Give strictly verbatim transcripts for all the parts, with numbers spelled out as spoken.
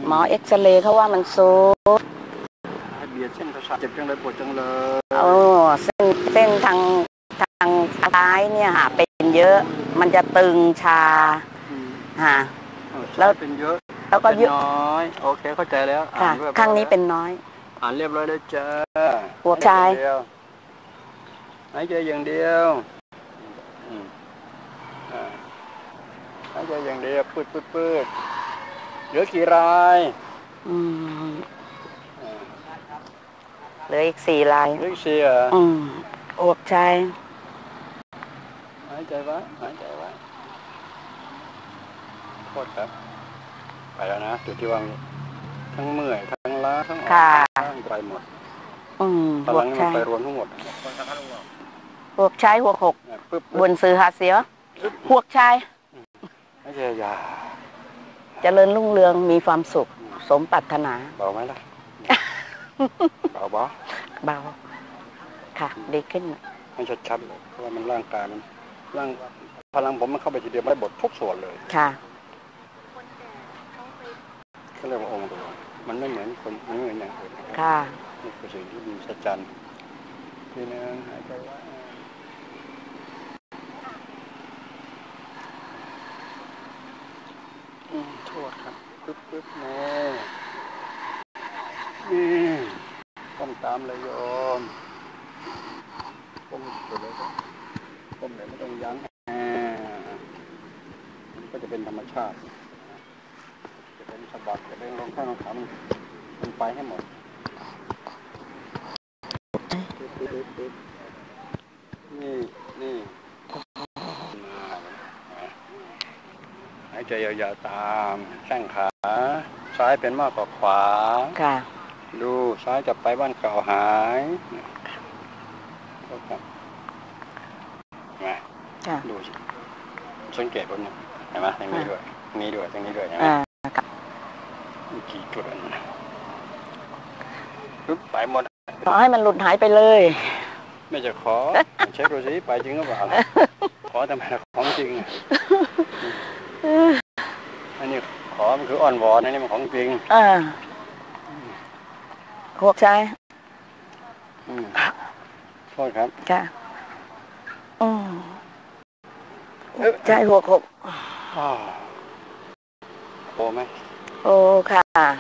หมอเอ็กซเรย์เขาว่ามันซุดเบียดเส้นประสาทเจ็บจังเลยปวดจังเลยโอ้เส้นเส้นทางทางซ้ายเนี่ยค่ะเป็นเยอะมันจะตึงชาค่ะแล้วเป็นเยอะแล้วก็เยอะน้อยโอเคเข้าใจแล้วค่ะข้างนี้เป็นน้อยอ่านเรียบร้อยแล้วจ้าหัวใจหายใจอย่างเดียวหายใจอย่างเดียวปืดปืดปืดเหลือกี่รายอืมเหลืออีกสี่รายเหลืออีกสี่เหรออืมหัวใจหายใจไว้หายใจไว้โทษครับไปแล้วนะจุดที่วางทั้งเมื่อยทั้งล้าทั้งอ่อนไปหมดอืมหัวใจไปรวมทั้งหมดหัวใจหัวหกบนซื้อหาเสียหัวใจไม่ใช่ยาเจริญรุ่งเรืองมีความสุขสมปรารถนาเบาไหมล่ะเบาเบาเบาค่ะดีขึ้นไม่ชัดๆเลยเพราะว่ามันร่างกายมันร่างพลังผมมันเข้าไปทีเดียวไม่บดทุกส่วนเลยค่ะเขาเรียกว่าองค์รวมมันไม่เหมือนคนไม่เหมือนอย่างอื่นค่ะนี่คือสิ่งที่มีสัจจันทีนึงหายใจไว้โทษครับปึ๊บปึ๊บนี่นี่ต้องตามเลยโยมก้มสุดเลยครับก้มเลยไม่ต้องยั้งมันก็จะเป็นธรรมชาติจะเป็นสะบัดจะเป็นลงข้างลงขามันมันไปให้หมดนี่นี่หายใจยาวๆตามแข้งขาซ้ายเป็นมากกว่าขวาค่ะดูซ้ายจะไปบ้านเก่าหายไงดูสังเกตบนนี้เห็นไหมตรงนี้ด้วยตรงนี้ด้วยตรงนี้ด้วยเห็นไหมมีกี่จุดอันนี้ปึ๊บไปหมดขอให้มันหลุดหายไปเลยไม่จะขอเช็คดูสิไปจริงหรือเปล่าขอทำไมของจริงอันนี้ขอมันคืออ่อนวอนอันนี้มันของจริงอ่าหัวใจโทษครับค่ะอืมใจหัวหกโอ้ไหมโอ้ค่ะ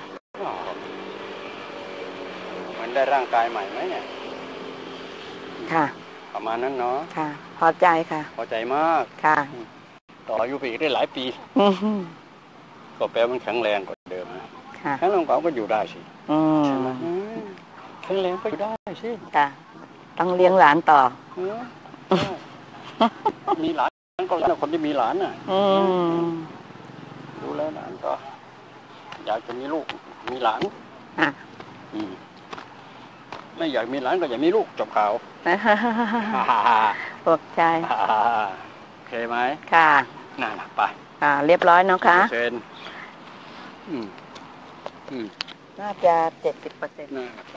มันได้ร่างกายใหม่ไหมเนี่ยค่ะประมาณนั้นเนาะค่ะพอใจค่ะพอใจมากค่ะต่ออายุไปอีกได้หลายปีก็แปลมันแข็งแรงกว่าเดิมนะแข็งแรงกว่าก็อยู่ได้สิใช่ไหมแข็งแรงก็อยู่ได้สิค่ะต้องเลี้ยงหลานต่อมีหลานก็แล้วคนที่มีหลานน่ะดูแลหลานก็อยากจะมีลูกมีหลานไม่อยากมีหลานก็อยากมีลูกจบข่าวปลอบใจโอเคไหมค่ะน่าไปอ่าเรียบร้อยเนาะค่ะเซนอืมอืมน่าจะเจ็ดสิบเปอร์เซ็นต์